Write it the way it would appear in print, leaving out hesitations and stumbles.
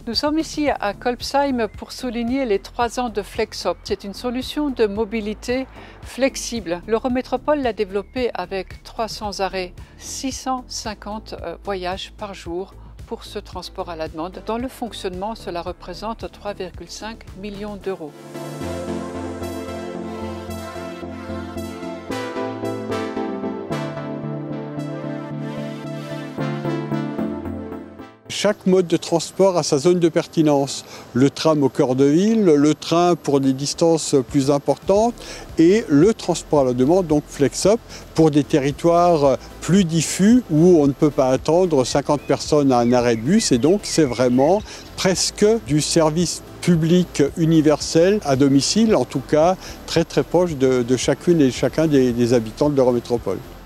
Nous sommes ici à Kolbsheim pour souligner les 3 ans de FlexHop. C'est une solution de mobilité flexible. L'Eurométropole l'a développée avec 300 arrêts, 650 voyages par jour pour ce transport à la demande. Dans le fonctionnement, cela représente 3,5 millions d'euros. Chaque mode de transport a sa zone de pertinence. Le tram au cœur de ville, le train pour des distances plus importantes et le transport à la demande, donc FlexHop, pour des territoires plus diffus où on ne peut pas attendre 50 personnes à un arrêt de bus. Et donc c'est vraiment presque du service public universel à domicile, en tout cas très proche de chacune et chacun des habitants de l'Eurométropole.